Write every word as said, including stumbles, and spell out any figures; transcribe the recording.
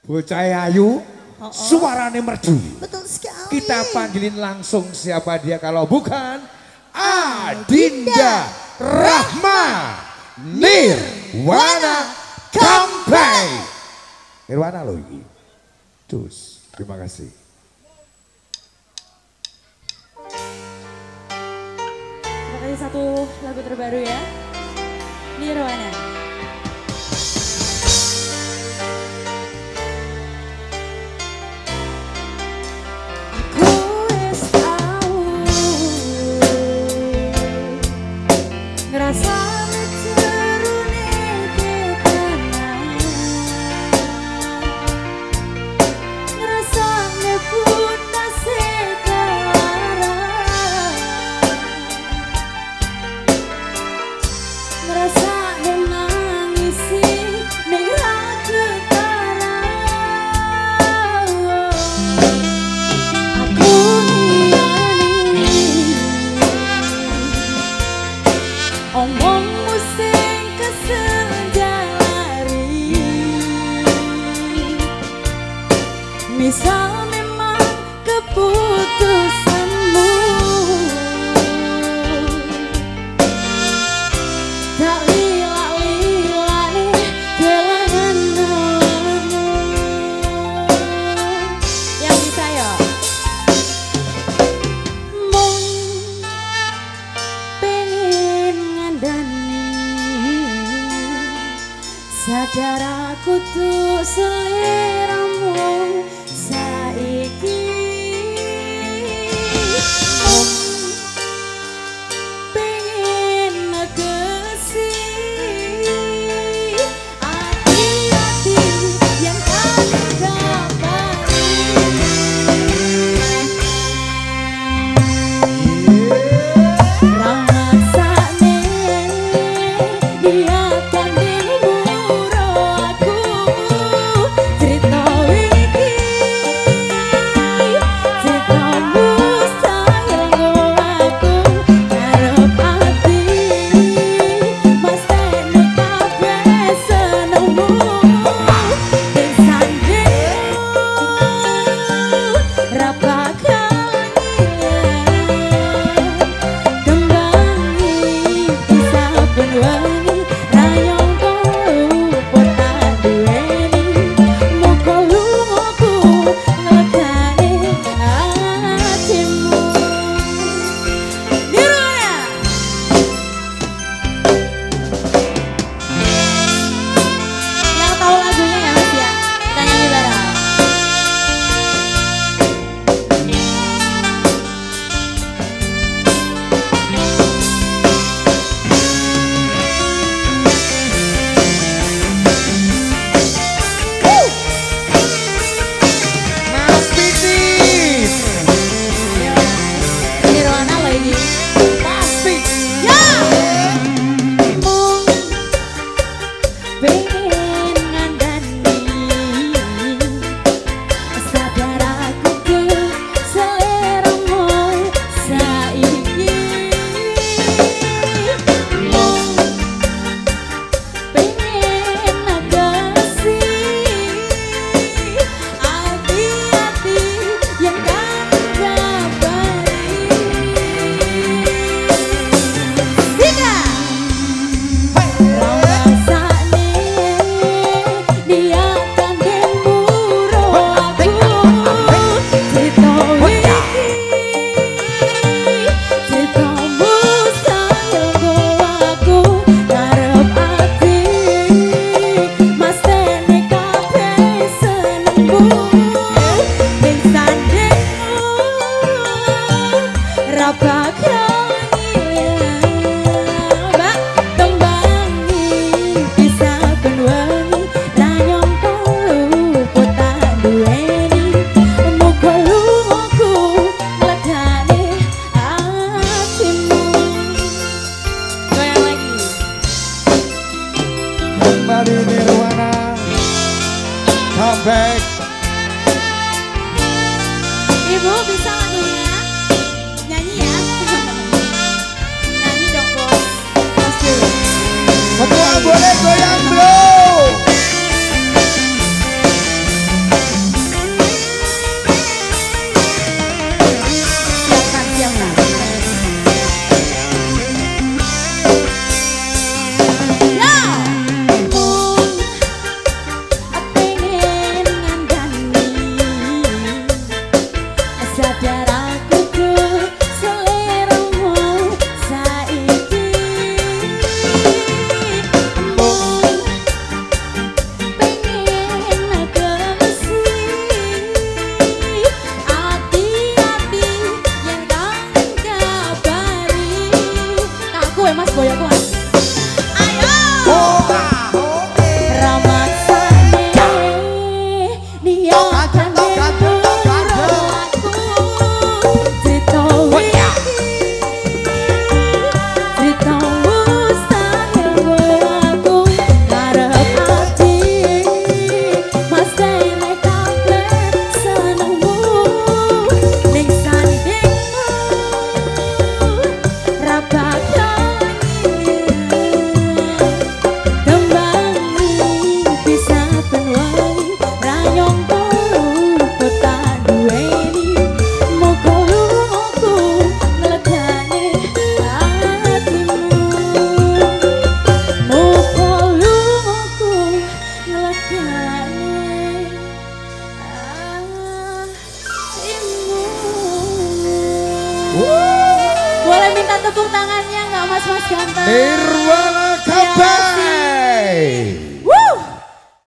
Bocah ayu, oh, oh. Suarane merdu. Betul sekali. Kita panggilin langsung siapa dia kalau bukan Adinda Rahma Nirwana Comeback. Nirwana loh ini. Cus, terima kasih. Terima kasih satu lagu terbaru ya. Nirwana. Misal memang keputusanmu tak lila-lilai kelangan namamu. Yang bisa ya mong pengen ngandani sadar aku tuh seliramu saiki om pengen negesi hati-hati yang kamu dapati rasane dia kan diburu aku cerita iki Comeback. Ibu bisa lagunya? Nyanyi ya? Nyanyi dong bos. Pasti. Semua boleh goyang bro. Boleh minta tepuk tangannya nggak mas-mas ganteng? Nirwana Campaign.